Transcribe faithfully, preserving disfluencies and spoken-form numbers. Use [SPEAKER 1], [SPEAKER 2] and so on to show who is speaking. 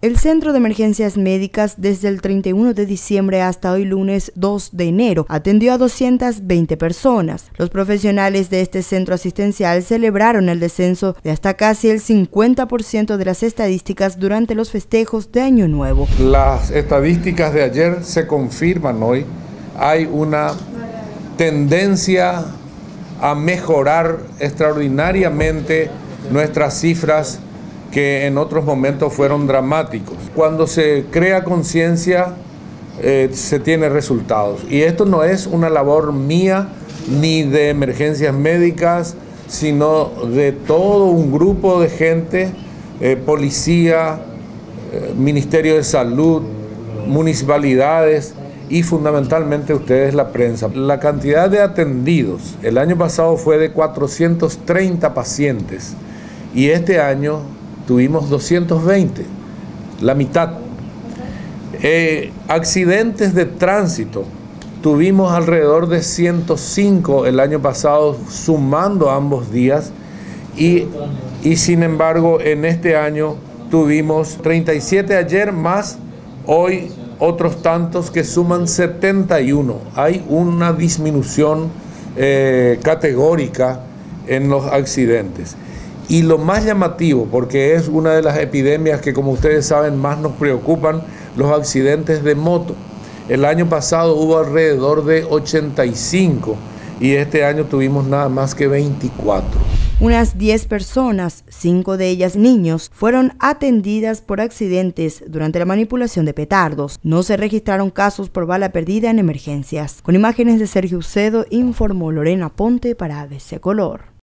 [SPEAKER 1] El Centro de Emergencias Médicas desde el treinta y uno de diciembre hasta hoy lunes dos de enero atendió a doscientas veinte personas. Los profesionales de este centro asistencial celebraron el descenso de hasta casi el cincuenta por ciento de las estadísticas durante los festejos de Año Nuevo.
[SPEAKER 2] Las estadísticas de ayer se confirman hoy. Hay una tendencia a mejorar extraordinariamente nuestras cifras que en otros momentos fueron dramáticos. Cuando se crea conciencia, eh, se tiene resultados. Y esto no es una labor mía ni de emergencias médicas, sino de todo un grupo de gente, eh, policía, eh, Ministerio de Salud, municipalidades y fundamentalmente ustedes, la prensa. La cantidad de atendidos el año pasado fue de cuatrocientos treinta pacientes y este año tuvimos doscientos veinte, la mitad. Eh, accidentes de tránsito, tuvimos alrededor de ciento cinco el año pasado, sumando ambos días, y, y sin embargo en este año tuvimos treinta y siete ayer, más hoy otros tantos que suman setenta y uno. Hay una disminución eh, categórica en los accidentes. Y lo más llamativo, porque es una de las epidemias que, como ustedes saben, más nos preocupan, los accidentes de moto. El año pasado hubo alrededor de ochenta y cinco y este año tuvimos nada más que veinticuatro.
[SPEAKER 1] Unas diez personas, cinco de ellas niños, fueron atendidas por accidentes durante la manipulación de petardos. No se registraron casos por bala perdida en emergencias. Con imágenes de Sergio Ucedo, informó Lorena Ponte para A B C Color.